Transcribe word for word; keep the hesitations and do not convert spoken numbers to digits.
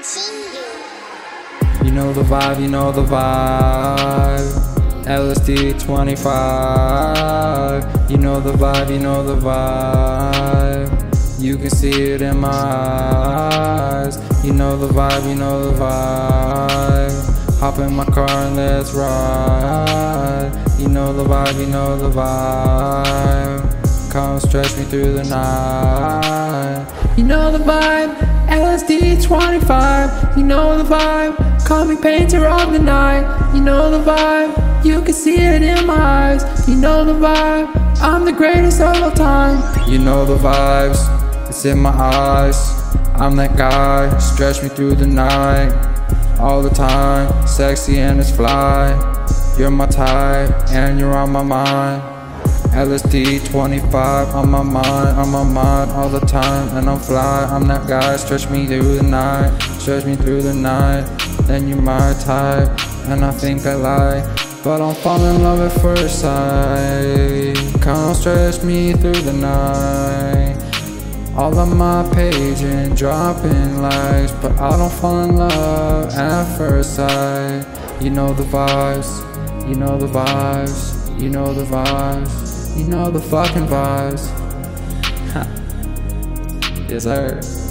You know the vibe, you know the vibe. L S D twenty-five. You know the vibe, you know the vibe. You can see it in my eyes. You know the vibe, you know the vibe. Hop in my car and let's ride. You know the vibe, you know the vibe. Come stretch me through the night. You know the vibe, L S D twenty-five. You know the vibe, call me painter of the night. You know the vibe, you can see it in my eyes. You know the vibe, I'm the greatest of all time. You know the vibes, it's in my eyes. I'm that guy, stretch me through the night. All the time, sexy and it's fly. You're my type, and you're on my mind. L S D twenty-five on my mind, on my mind all the time. And I'm fly, I'm that guy, stretch me through the night. Stretch me through the night, then you're my type. And I think I lie, but I'll fall in love at first sight. Come stretch me through the night. All on my page and dropping likes, but I don't fall in love at first sight. You know the vibes, you know the vibes, you know the vibes, you know the fucking vibes. Yes sir.